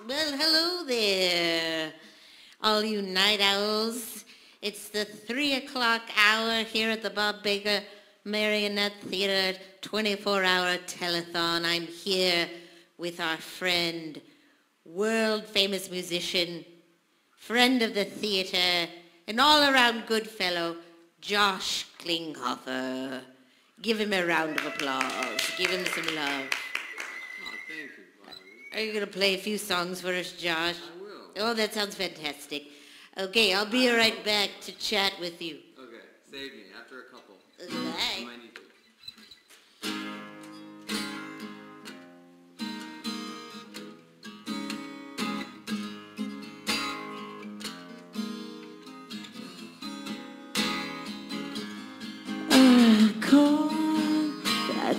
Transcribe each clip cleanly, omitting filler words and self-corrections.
Well, hello there, all you night owls. It's the 3 o'clock hour here at the Bob Baker Marionette Theater 24-hour telethon. I'm here with our friend, world-famous musician, friend of the theater, and all-around good fellow, Josh Klinghoffer. Give him a round of applause. Give him some love. Oh, thank you, Bobby. Are you going to play a few songs for us, Josh? I will. Oh, that sounds fantastic. Okay, I'll be right back to chat with you. Okay, save me after a couple. Bye. I might need to. I call that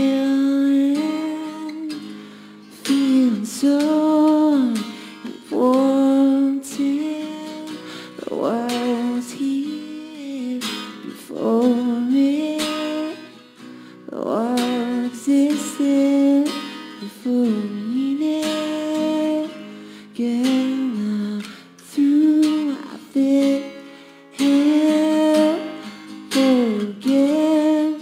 till feeling so important. The world's here before me. The world existed before me. Getting through my thick hair. Forget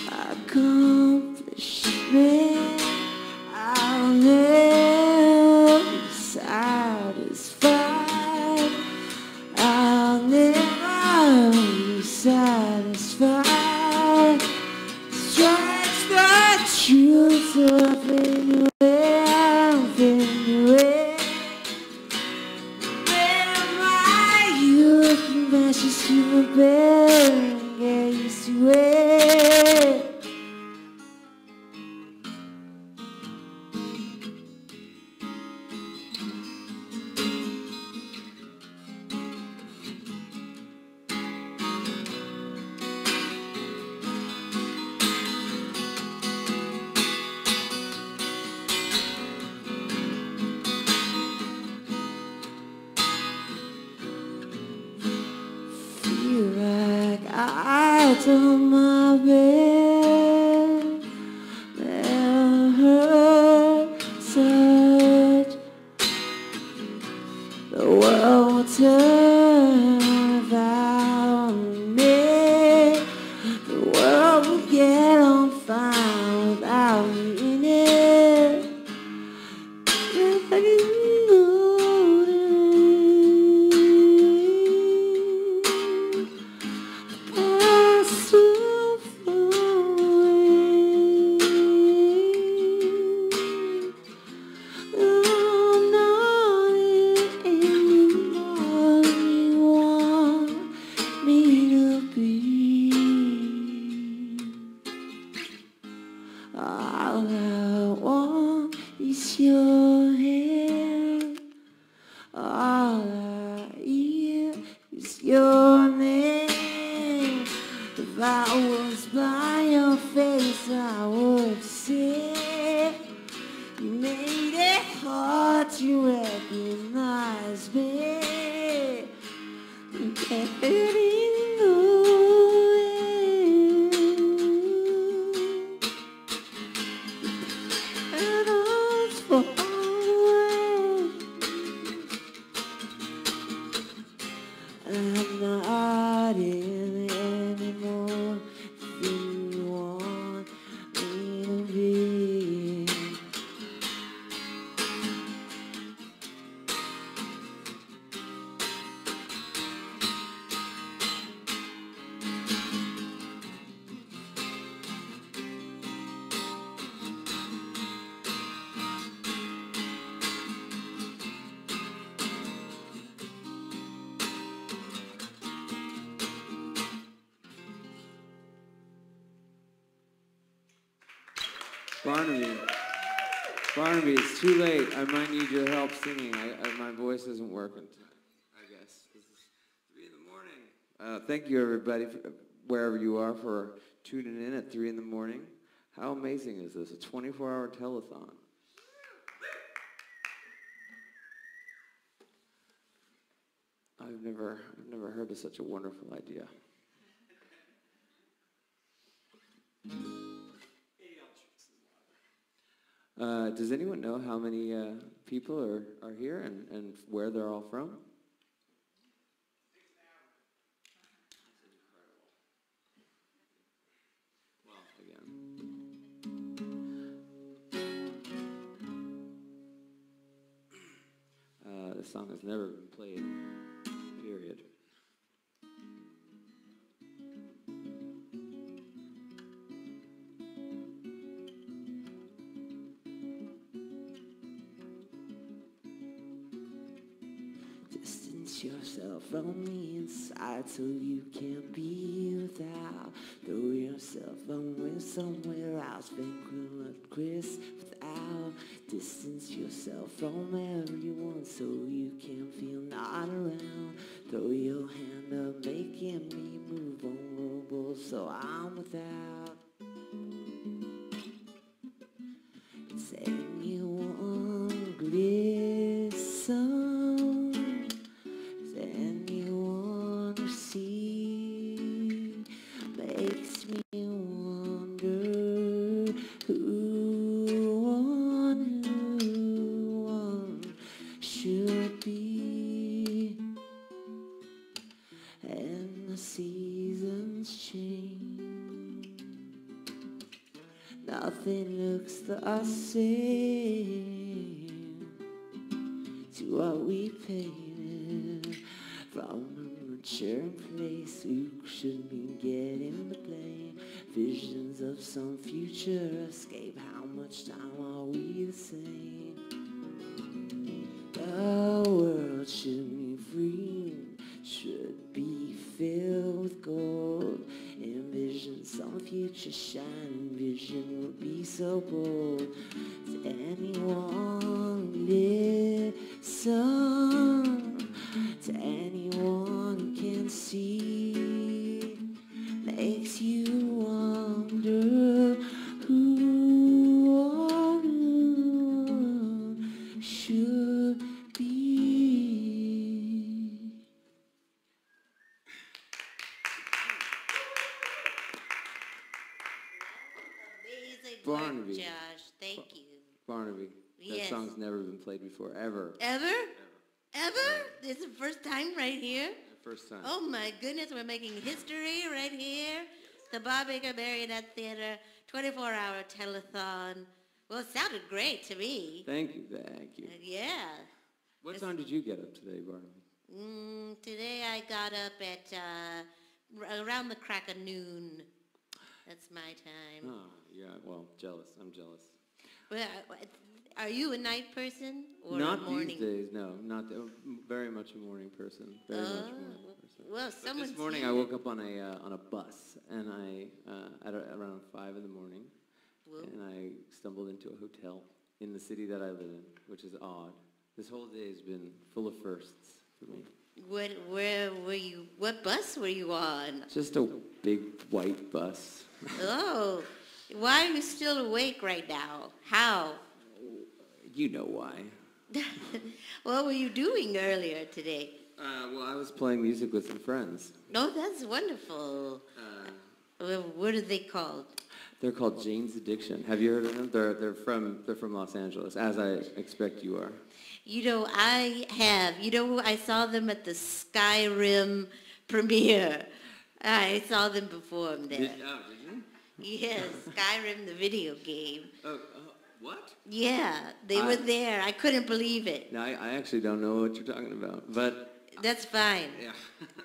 accomplishment. I'll never be satisfied. I'll never be satisfied. Stretch the truth of anywhere. Where my youth and precious human being get used to it. Feel like I done my best. Never heard such. The world will turn without me. The world will get on fire without me in it. If I can all I want is your hand. All I hear is your name. If I was by your face, I would say you made it hard to recognize me. You can't I'm not in it anymore. If you want me to be. Barnaby, it's too late. I might need your help singing. My voice isn't working tonight, I guess. This is 3 in the morning. Thank you, everybody, wherever you are, for tuning in at 3 in the morning. How amazing is this? A 24-hour telethon. I've never heard of such a wonderful idea. Does anyone know how many people are here and where they're all from? Well, again. This song has never been played, period. Distance yourself from the inside so you can't be without. Throw yourself somewhere, somewhere else. Vanquish Chris without. Distance yourself from everyone so you can feel not around. Throw your hand up, making me move vulnerable so I'm without. It's anyone glisten. Is anyone who see makes me wonder who one should be. And the seasons change. Nothing looks the same to what we painted. From a mature place we should be getting the blame. Visions of some future escape. How much time are we the same? The world should be free, should be filled with gold. Envision some future shining vision would be so bold. Does anyone listen to anyone who can see? Makes you wonder who one should be. Amazing Barnaby. work, Josh. Thank you. Barnaby. That Yes. song's never been played before, ever. Ever? Ever? This is the first time right here? First time. Oh my goodness, we're making history right here. The Bob Baker Marionette Theater 24-hour telethon. Well, it sounded great to me. Thank you, thank you. Yeah. What time did you get up today, Barnaby? Today I got up at around the crack of noon. That's my time. Oh, yeah, well, jealous. I'm jealous. Well, are you a night person or Not a morning? these days, no. Not very much a morning person. Very much a morning person. Well, But someone's this morning here. I woke up on a bus, and around 5 in the morning, Whoa. and I stumbled into a hotel in the city that I live in, which is odd. This whole day has been full of firsts for me. Where were you? What bus were you on? Just a big white bus. Oh, why are you still awake right now? How? You know why. What were you doing earlier today? Well, I was playing music with some friends. Oh, that's wonderful. What are they called? They're called Jane's Addiction. Have you heard of them? They're from Los Angeles, as I expect you are. You know, I have. You know, I saw them at the Skyrim premiere. I saw them perform there. Did you? Yes, Skyrim, the video game. What? Yeah, they were there. I couldn't believe it. No, I actually don't know what you're talking about, but That's fine. yeah.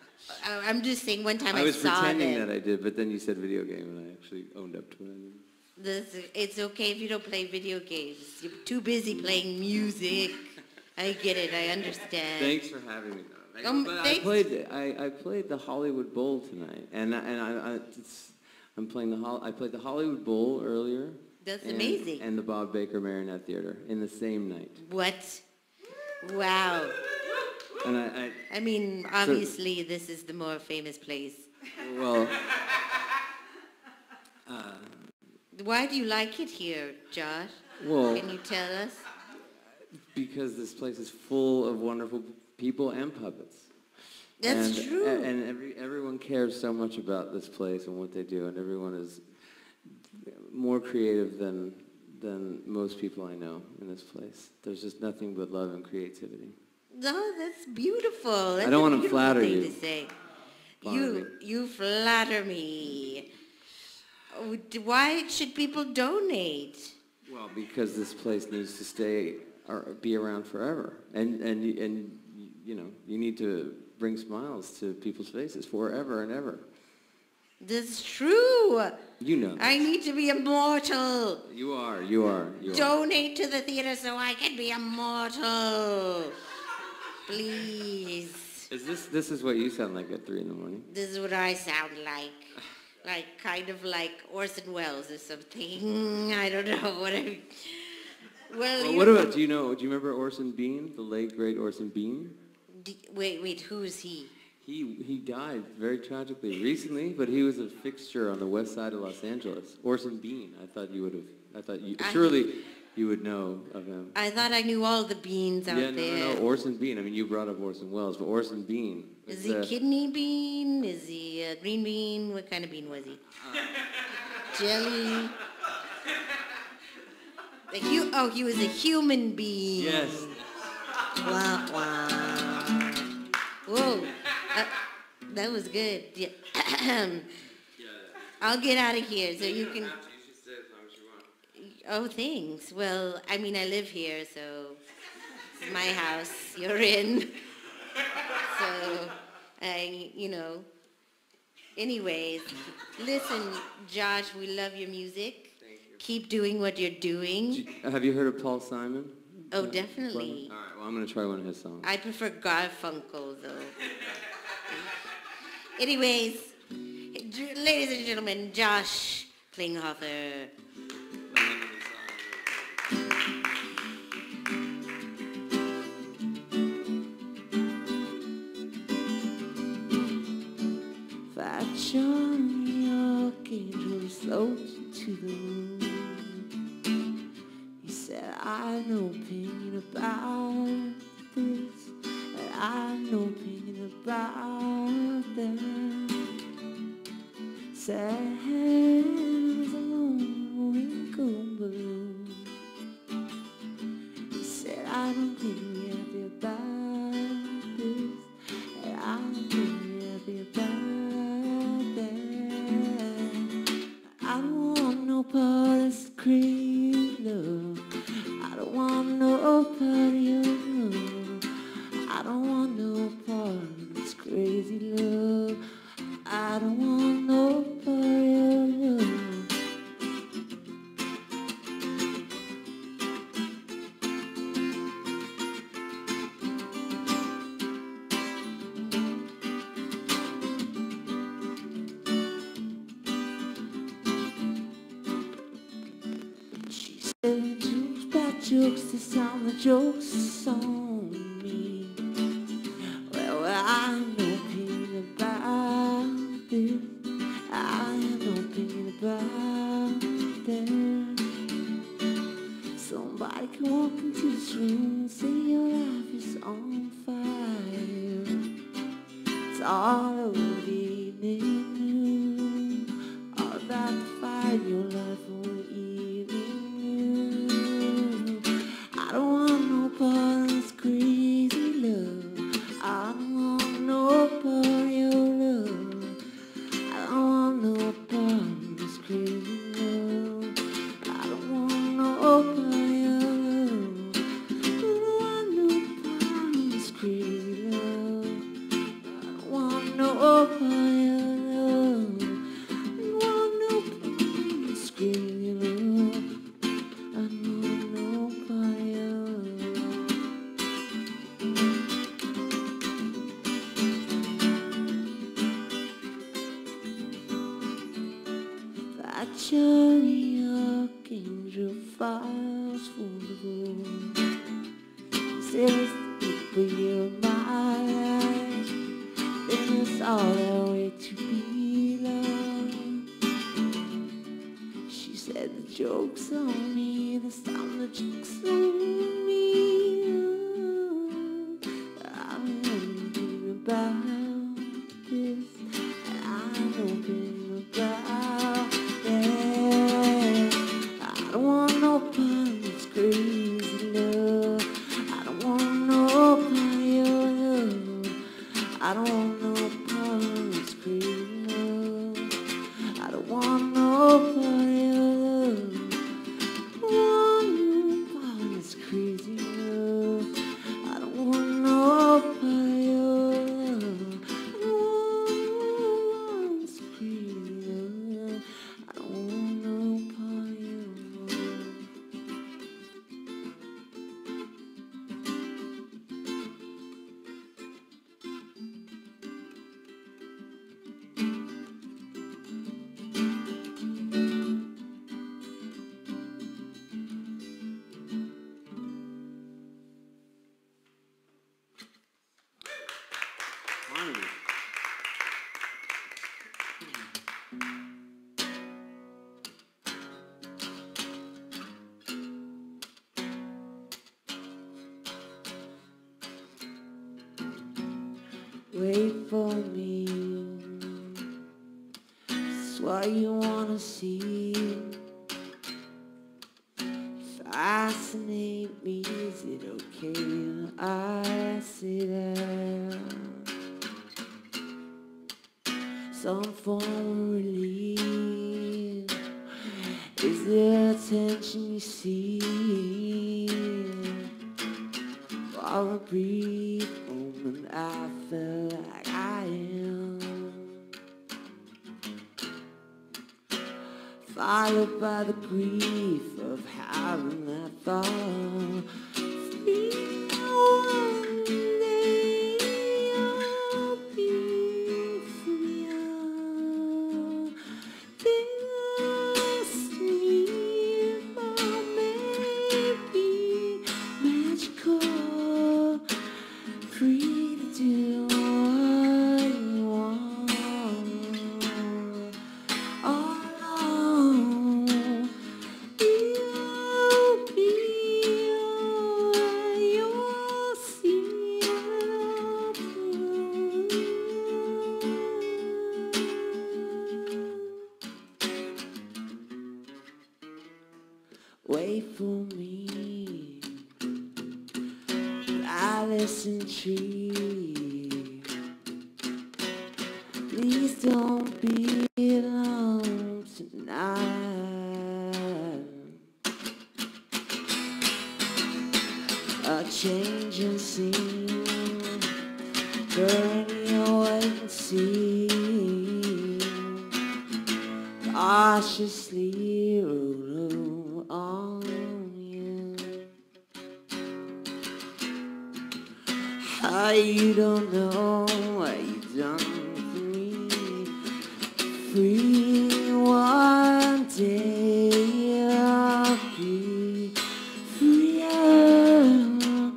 I'm just saying one time I was saw pretending them. that I did, but then you said video game, and I actually owned up to it. It's okay if you don't play video games. You're too busy playing music. I get it. I understand. Thanks for having me. But thanks. I played the Hollywood Bowl tonight, and I played the Hollywood Bowl earlier. That's amazing. And the Bob Baker Marionette Theater in the same night. What? Wow. And I mean, obviously, this is the more famous place. well, Why do you like it here, Josh? well, Can you tell us? because this place is full of wonderful people and puppets. That's and, true. And everyone cares so much about this place and what they do, and everyone is more creative than than most people I know in this place. There's just nothing but love and creativity. No, that's beautiful. That's I don't a want to beautiful flatter thing you. to say. Flatter You flatter me. Oh, why should people donate? Well, because this place needs to stay or be around forever, and you know, you need to bring smiles to people's faces forever and ever. That's true. You know. I need to be immortal. You are. Donate to the theater so I can be immortal. Please. This is what you sound like at 3 a.m? This is what I sound like. Kind of like Orson Welles or something. I don't know what I... Well, What about, do you remember Orson Bean, the late great Orson Bean? Wait, who is he? He died very tragically recently, but he was a fixture on the west side of Los Angeles. Orson Bean. Surely you would know of him. I thought I knew all the beans out there. No, Orson Bean. I mean, you brought up Orson Welles, but Orson Bean. Is he kidney bean? Is he a green bean? What kind of bean was he? Jelly? He was a human being. Yes. Wah, wah. Whoa. That was good. Yeah. I'll get out of here so you can... Oh, thanks. Well, I mean, I live here, so it's my house. You're in. So, Anyways, listen, Josh, we love your music. Thank you. Keep doing what you're doing. Have you heard of Paul Simon? Oh, definitely. All right, well, I'm going to try one of his songs. I prefer Garfunkel, though. Anyways, ladies and gentlemen, Josh Klinghoffer. Fat Johnny Archangel floats to the moon. He said, I have no opinion about this, and I have no opinion about that. Said, hands alone, wrinkled balloon. He said, I don't think we're happy about this, and I don't think we're happy about that. I don't want no part of this crazy love. I don't want no part of your love. I don't want no part of this crazy love. I don't want no part of your love. She said, jokes by jokes, this time the joke's on me. Well, I have no opinion about this. I have no opinion about that. Somebody can walk into this room and say your life is on fire. It's all over the evening news, all about the fire in your life on the evening news. I don't want no part of this crazy love. I don't want no part of your love. I don't want no part of this crazy love. I don't want no part of your love. I don't want no part of this crazy love. I don't want no part of your love. I don't want no part of this crazy love. I don't want no part of your love. That Johnny Archangel files for the gold. Says for you my life, then it's all our way to be loved. She said the joke's on me, this time the joke's on me. I don't know anything about this, and I don't know anything about that. I don't want no wait for me. It's what you wanna see. Fascinate me, is it okay when I say that? Some form of relief is the attention you see. For a brief moment I felt like I am, followed by the grief of having that thought. Free one day I'll be free. This dream may be magical, free to do what you want. All alone, you'll be alright. You'll see it through. Wait for me, Allison Tree. Please don't be alone tonight. A change in scene, burning your wait and see. Cautiously roll on you. How you don't know what you've done for me. Free one day I'll be freer.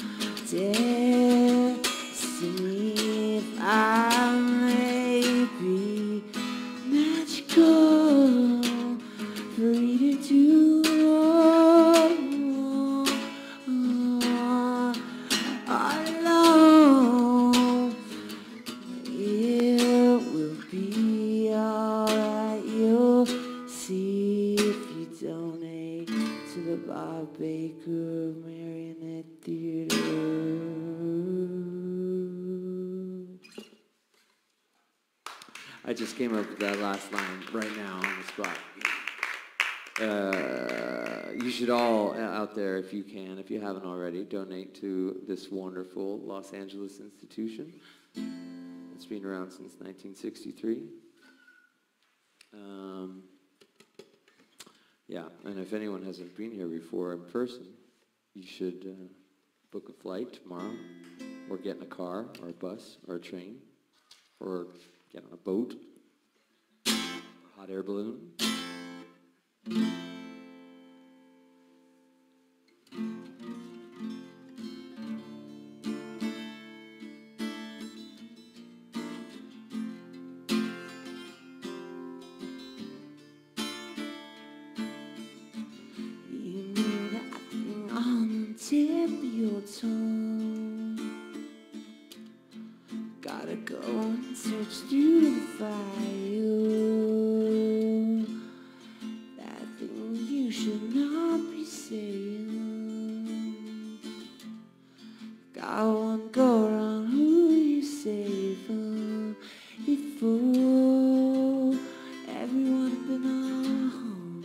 Destiny, if I may be magical, free to do what you want. Alone, it will be alright. You'll see if you donate to the Bob Baker Marionette Theater. I just came up with that last line right now on the spot. You should all out there, if you can, if you haven't already, donate to this wonderful Los Angeles institution. It's been around since 1963. Yeah, and if anyone hasn't been here before in person, you should book a flight tomorrow, or get in a car, or a bus, or a train, or get on a boat, hot air balloon. You know that thing on the tip of your tongue. Gotta go and search through the file. That thing you should not be saying. Got one go around who you say for it for. Everyone been on home.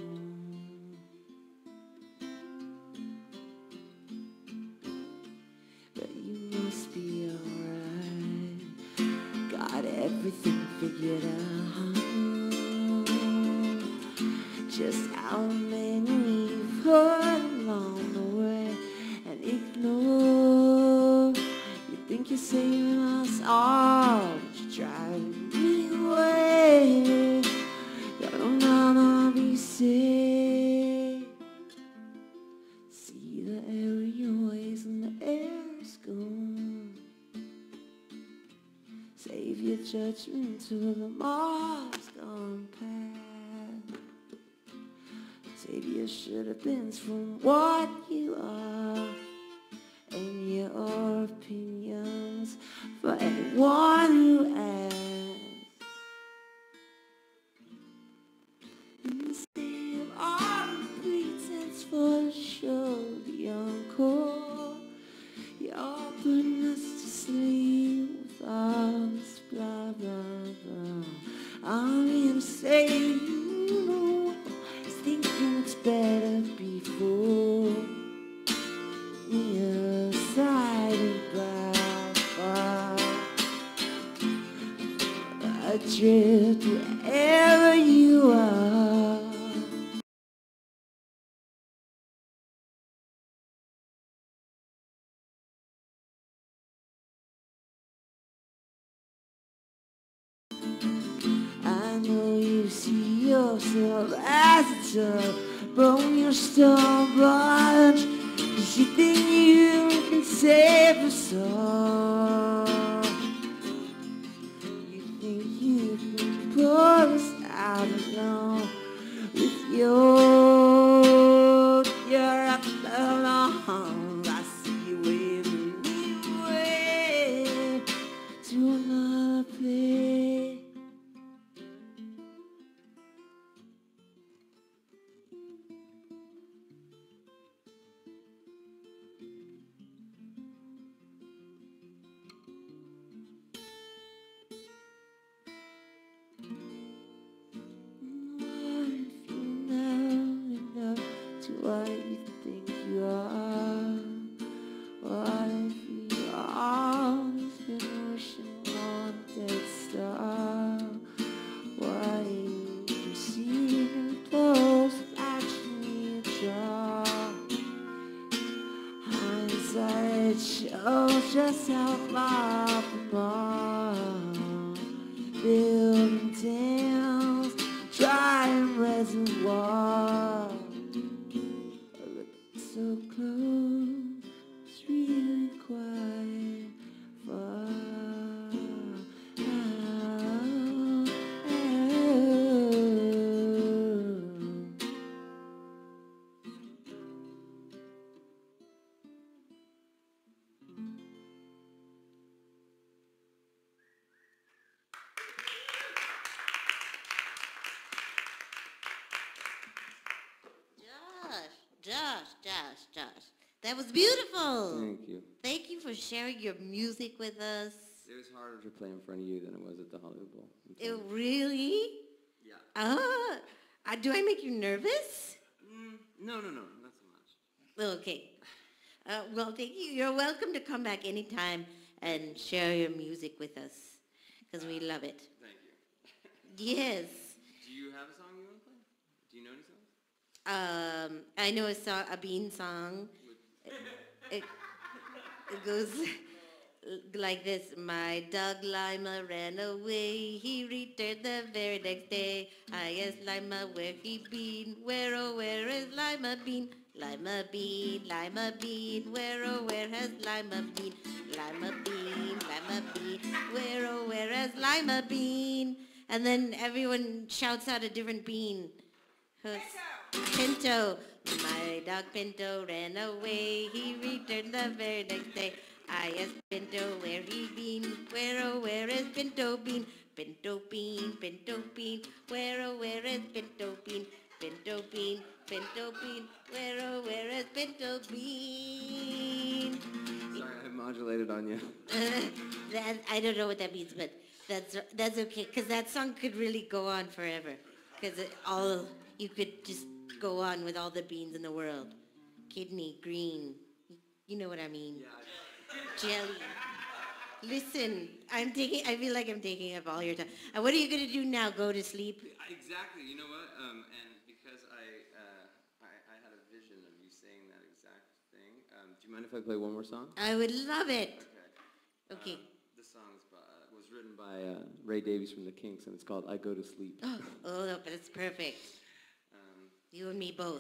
But you must be alright. Got everything figured out. Just how many you've heard along the way and ignore. You think you're saving us all, but you're driving me away. Don't wanna be safe. See the aerial ways and the air's gone. Save your judgment till the mob's gone past. Save your should have beens from what you are and your opinions for anyone who drift wherever you are. I know you see yourself as a tub, broken your stone bunch, 'cause you think you can save us all. You think you can pull us out alone with your up along. I see you waving me away to another place. What you think you are? What if you always been wishing on a dead star? What if you see the close actually draw? Hindsight shows just how far from home. Building dams, drying reservoirs. So close, it's really quiet, far out. Josh. That was beautiful. Thank you. Thank you for sharing your music with us. It was harder to play in front of you than it was at the Hollywood Bowl. It really? Yeah. Do I make you nervous? No, not so much. Okay. Well, thank you. You're welcome to come back anytime and share your music with us, because we love it. Thank you. Yes. Do you have a song you want to play? Do you know any songs? I know a Bean song. It goes like this. My dog Lima ran away. He returned the very next day. I asked Lima where he been. Where, oh, where is Lima been? Lima bean, where, oh, where has Lima been? Lima bean, where, oh, where has Lima been? And then everyone shouts out a different bean. Pinto. My dog Pinto ran away. He returned the very next day. I asked Pinto where he been. Where, oh, where is Pinto bean? Pinto bean, where, oh, where is Pinto bean? Pinto bean, where, oh, where is Pinto bean? Sorry, I modulated on you. I don't know what that means, but that's okay, because that song could really go on forever. Because you could just go on with all the beans in the world. Kidney, green, you know what I mean. Yeah. Jelly. Listen, I feel like I'm taking up all your time. And what are you going to do now? Go to sleep? Exactly. You know what? And because I had a vision of you saying that exact thing. Do you mind if I play one more song? I would love it. Okay. This song was written by Ray Davies from the Kinks, and it's called "I Go to Sleep." Oh, but it's perfect. You and me both.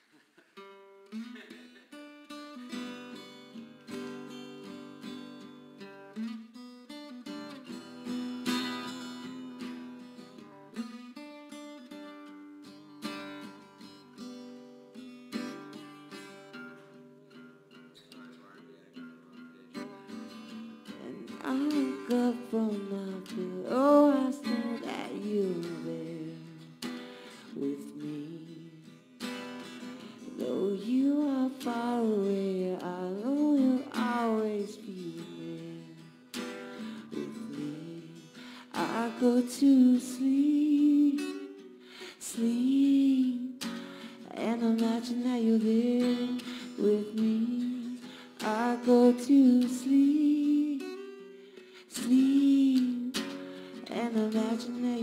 I woke up from my pillow, I saw that you were there with me. Though you are far away, I know you'll always be there with me. I go to sleep, and imagine that you're there with me. I go to sleep, and imagine that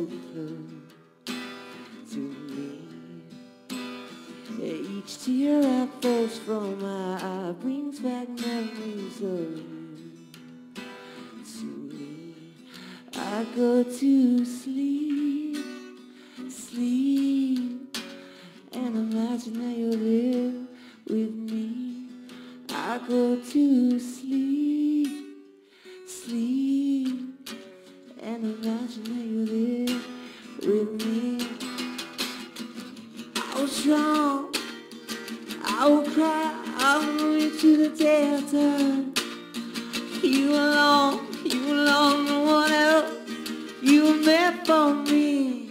so close to me. Each tear that falls from my eye brings back memories of you to me. I go to sleep, sleep, and imagine that you're there with me. I go to sleep, sleep, and imagine that you're there with me. I was strong, I will cry, I will reach to the day I die. You alone, no one else, you were meant for me.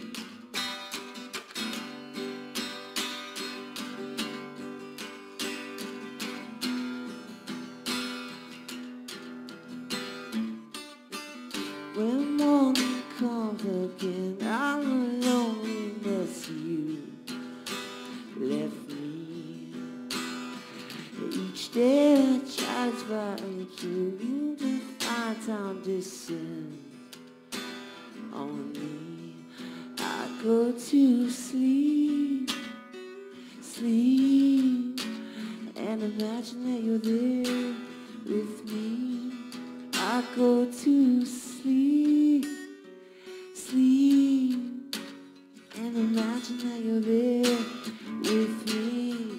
When morning comes again, I'm the loneliness you left me. Each day I try to find you to find time to descend on me. I go to sleep, sleep, and imagine that you're there with me. I go to sleep, sleep, and imagine that you're there with me.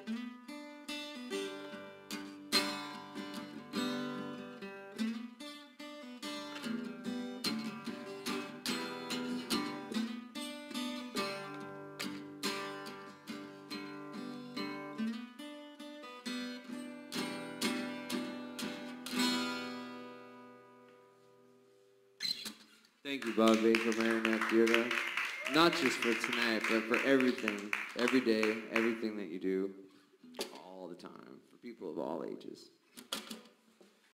Thank you, Bob Baker Marionette Theater. Not just for tonight, but for everything, every day, everything that you do, all the time, for people of all ages.